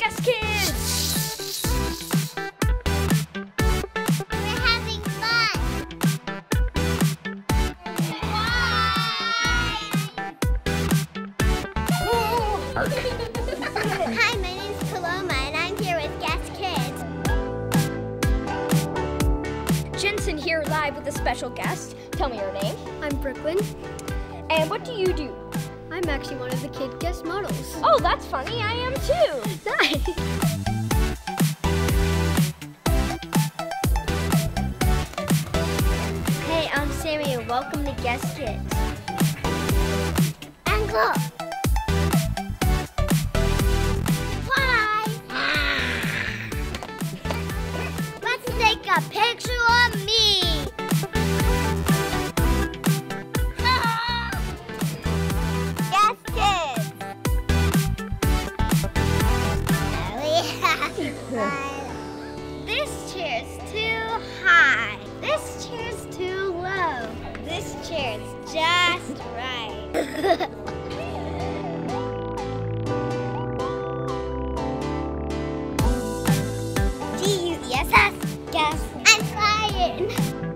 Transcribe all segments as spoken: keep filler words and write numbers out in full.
guest kids! We're having fun! Hi, my name's Paloma and I'm here with guest kids. Jensen here live with a special guest. Tell me your name. I'm Brooklyn. And what do you do? I'm actually one of the kid guest models. Oh, that's funny. I am too. Nice. Hey, I'm Sammy and welcome to Guest Kids. And go! Surprise! Let's take a picture of me! Guest Kids! This chair's too high. This chair's too low. This chair's just right. G U E S S, guess. I'm flying.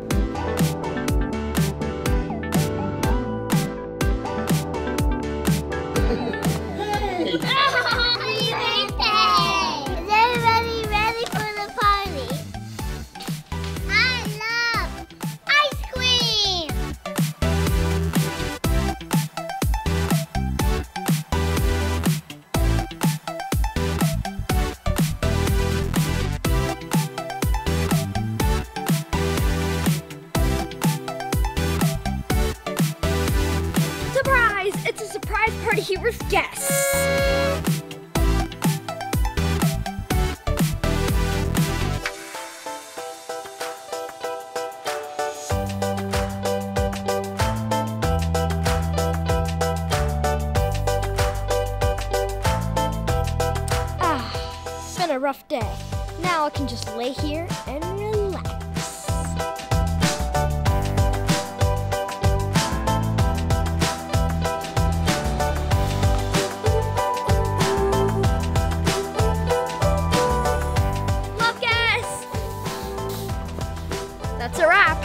Happy birthday! Is everybody ready for the party? I love ice cream! Surprise! It's a surprise party here with guests. Ah, it's been a rough day. Now I can just lay here and relax. Love guests! That's a wrap.